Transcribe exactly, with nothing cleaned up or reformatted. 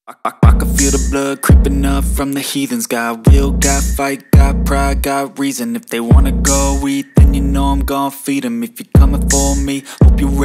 I, I, I can feel the blood creeping up from the heathens. Got will, got fight, got pride, got reason. If they wanna go eat, then you know I'm gon' feed them. If you're coming for me, hope you